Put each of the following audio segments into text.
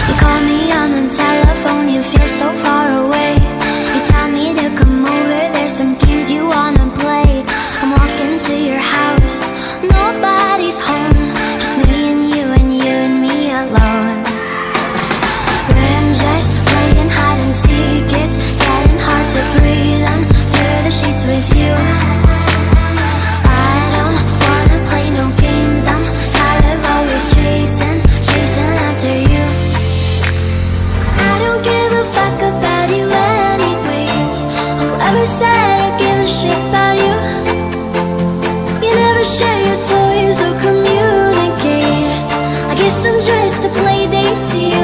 You call me on the telephone, you feel so far away. You tell me to come over, there's some games you wanna play. I'm walking to your house, nobody's home, just me and you and me alone. We're just playing hide and seek, it's getting hard to breathe under the sheets with you. I don't wanna play no games, I'm tired of always chasing after you. I don't give a fuck about you anyways. Whoever said I give a shit about you? You never share your toys or communicate. I guess I'm just a playdate to you.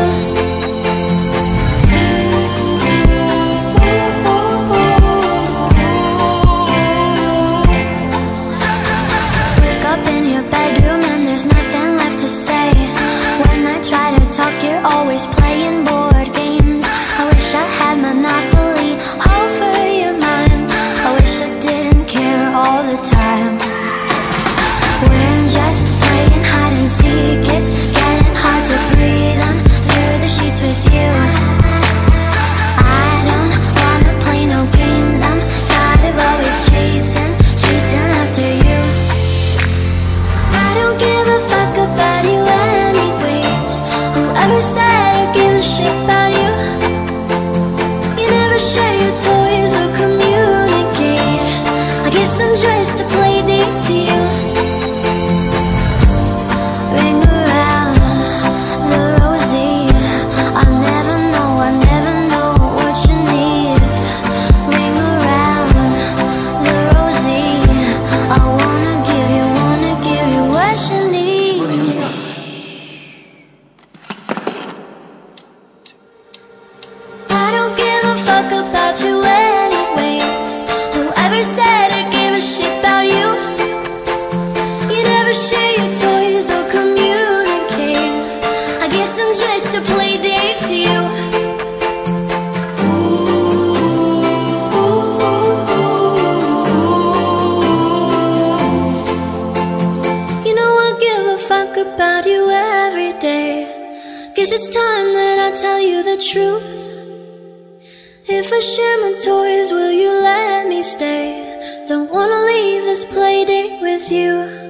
Wake up in your bedroom and there's nothing left to say. When I try to talk, you're always playing board games. I wish I had Monopoly over your mind. I wish I didn't care all the time. We're just playing hide and seek, it's getting hard to breathe under the sheets with you. I don't wanna play no games, I'm tired of always chasing after you. I don't give a fuck about you anyways. Whoever said I give a shit about you? You never share your toys or communicate. I guess I'm just a playdate to you. Ring around the rosy, I never know what you need. Ring around the rosy, I wanna give you what you need. I don't give a fuck about you anyways. Whoever said I give a shit about you? You never share your toys or communicate. I guess I'm just a playdate to you. You know I give a fuck about you every day. Guess it's time that I tell you the truth. If I share my toys, will you let me stay? Don't wanna leave this playdate with you.